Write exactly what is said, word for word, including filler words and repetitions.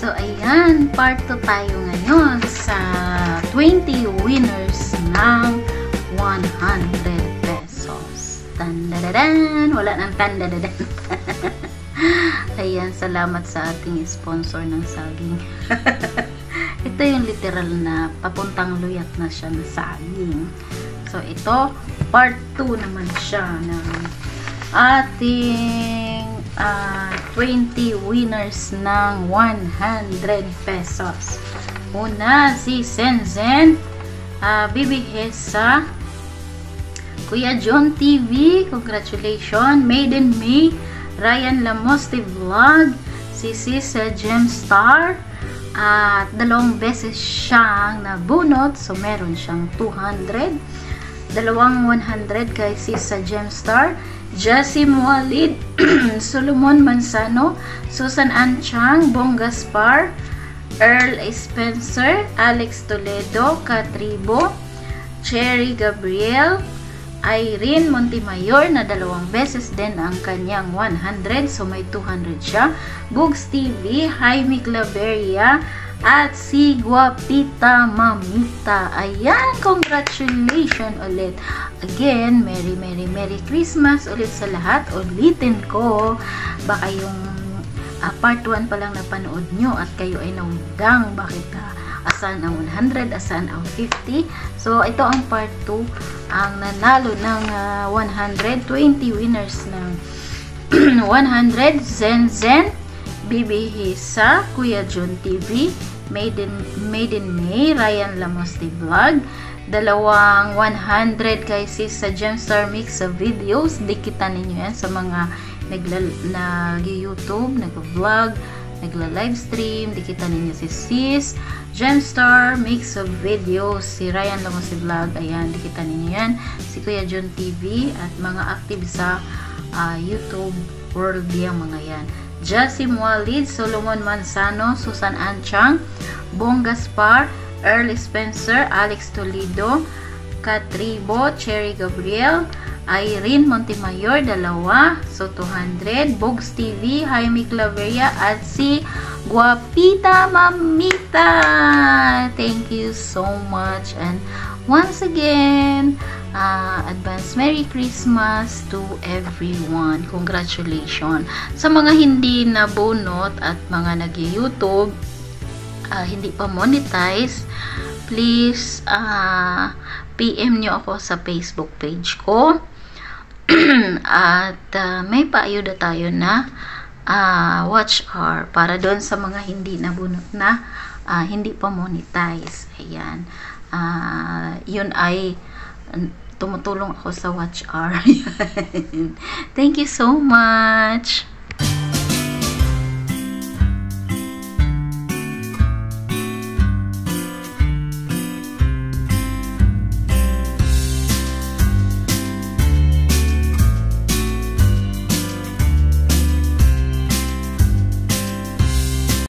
So, ayan, part two tayo ngayon sa twenty winners ng one hundred pesos. Tandadadan! Wala nang tandadadan. Ayan, salamat sa ating sponsor ng saging. Ito yung literal na papuntang luyat na siya na saging. So, ito, part two naman siya ng ating uh, twenty winners ng one hundred pesos. Una, si Senzen, uh, bibigay sa Kuya John T V. Congratulations. Maiden May, Ryan Lamoste Vlog, si Sisa Gemstar, at uh, dalawang beses siyang nabunot, so meron siyang two hundred. Dalawang one hundred kay Sisa Gemstar, Jasim Walid, Solomon Manzano, Susan Ann Chang, Bong Gaspar, Earl Spencer, Alex Toledo, Katribo, Cherry Gabriel, Irene Montemayor na dalawang beses din ang kanyang one hundred, so may two hundred siya. Bugs T V, Jaime Claveria, at si Guapita Mamita. Ayan, congratulations ulit. Again, Merry Merry Merry Christmas ulit sa lahat. Ulitin ko, baka yung uh, part one pa lang napanood nyo at kayo ay nawindang. Bakit uh, asan ang one hundred, asan ang fifty? So, ito ang part two, ang nanalo ng uh, one hundred, twenty winners ng one hundred, Zen Zen, Bibi Hisa, Kuya John T V, Maiden, Maiden May, Ryan Lamoste Vlog, dalawang one hundred kay Sis sa Gemstar Mix sa videos. Dikitan ninyo yan sa mga nag-YouTube, nag-vlog, nagla-livestream. Dikitan ninyo si Sis Gemstar Mix of videos, si Ryan Lamoste Vlog. Ayan, dikitan ninyo yan. Si Kuya John T V at mga active sa uh, YouTube world yung mga yan. Jasim Walid, Solomon Manzano, Susan Ann Chang, Bong Gaspar, Earl Spencer, Alex Toledo, Katribo, Cherry Gabriel, Irene Montemayor, dalawa, so two hundred, Bugs T V, Jaime Claveria, at si Guapita Mamita. Thank you so much, and once again, uh, advance Merry Christmas to everyone. Congratulations. Sa mga hindi nabunot at mga nag-YouTube, uh, hindi pa monetize, please uh, P M nyo ako sa Facebook page ko. At uh, may paayuda tayo na uh, watch hour para doon sa mga hindi nabunot na uh, hindi pa monetize. Ayan. Uh, yun ay tumutulong ako sa watch hour. Thank you so much.